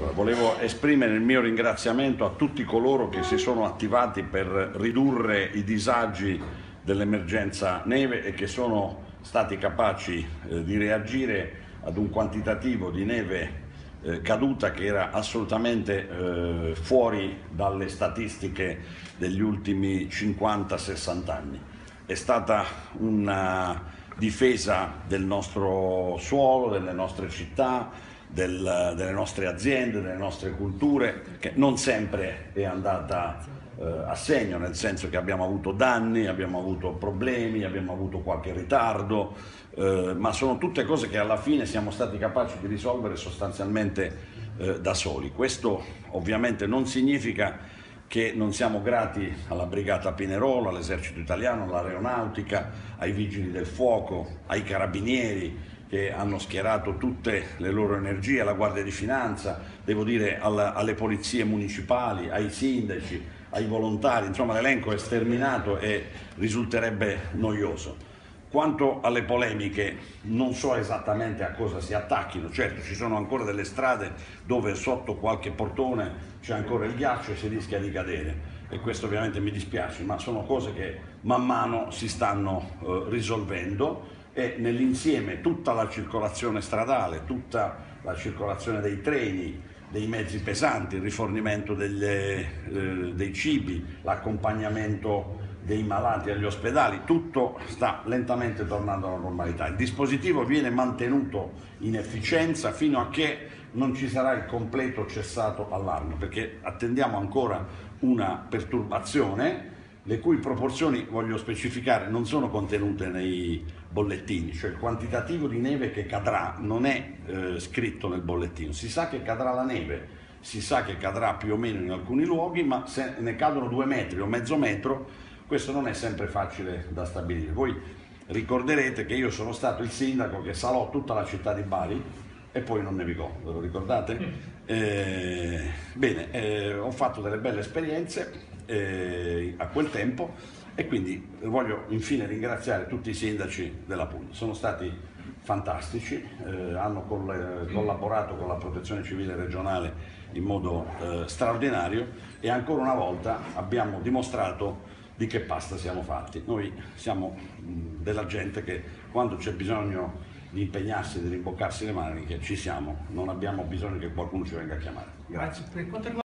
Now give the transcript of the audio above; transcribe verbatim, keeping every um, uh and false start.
Allora, volevo esprimere il mio ringraziamento a tutti coloro che si sono attivati per ridurre i disagi dell'emergenza neve e che sono stati capaci eh, di reagire ad un quantitativo di neve eh, caduta che era assolutamente eh, fuori dalle statistiche degli ultimi cinquanta sessanta anni. È stata una difesa del nostro suolo, delle nostre città, del, delle nostre aziende, delle nostre culture, che non sempre è andata eh, a segno, nel senso che abbiamo avuto danni, abbiamo avuto problemi, abbiamo avuto qualche ritardo, eh, ma sono tutte cose che alla fine siamo stati capaci di risolvere sostanzialmente eh, da soli. Questo ovviamente non significa che non siamo grati alla Brigata Pinerolo, all'Esercito Italiano, all'Aeronautica, ai Vigili del Fuoco, ai Carabinieri che hanno schierato tutte le loro energie, alla Guardia di Finanza, devo dire alla, alle polizie municipali, ai sindaci, ai volontari, insomma l'elenco è sterminato e risulterebbe noioso. Quanto alle polemiche, non so esattamente a cosa si attacchino, certo ci sono ancora delle strade dove sotto qualche portone c'è ancora il ghiaccio e si rischia di cadere e questo ovviamente mi dispiace, ma sono cose che man mano si stanno eh, risolvendo e nell'insieme tutta la circolazione stradale, tutta la circolazione dei treni, dei mezzi pesanti, il rifornimento delle, eh, dei cibi, l'accompagnamento dei malati agli ospedali, tutto sta lentamente tornando alla normalità. Il dispositivo viene mantenuto in efficienza fino a che non ci sarà il completo cessato allarme, perché attendiamo ancora una perturbazione le cui proporzioni, voglio specificare, non sono contenute nei bollettini, cioè il quantitativo di neve che cadrà non è eh, scritto nel bollettino. Si sa che cadrà la neve, si sa che cadrà più o meno in alcuni luoghi, ma se ne cadono due metri o mezzo metro, questo non è sempre facile da stabilire. Voi ricorderete che io sono stato il sindaco che salò tutta la città di Bari e poi non nevicò, ve lo ricordate? Eh, bene, eh, ho fatto delle belle esperienze eh, a quel tempo e quindi voglio infine ringraziare tutti i sindaci della Puglia. Sono stati fantastici, eh, hanno coll collaborato con la Protezione Civile regionale in modo eh, straordinario e ancora una volta abbiamo dimostrato di che pasta siamo fatti. Noi siamo mh, della gente che quando c'è bisogno di impegnarsi, di rimboccarsi le maniche, ci siamo, non abbiamo bisogno che qualcuno ci venga a chiamare. Grazie.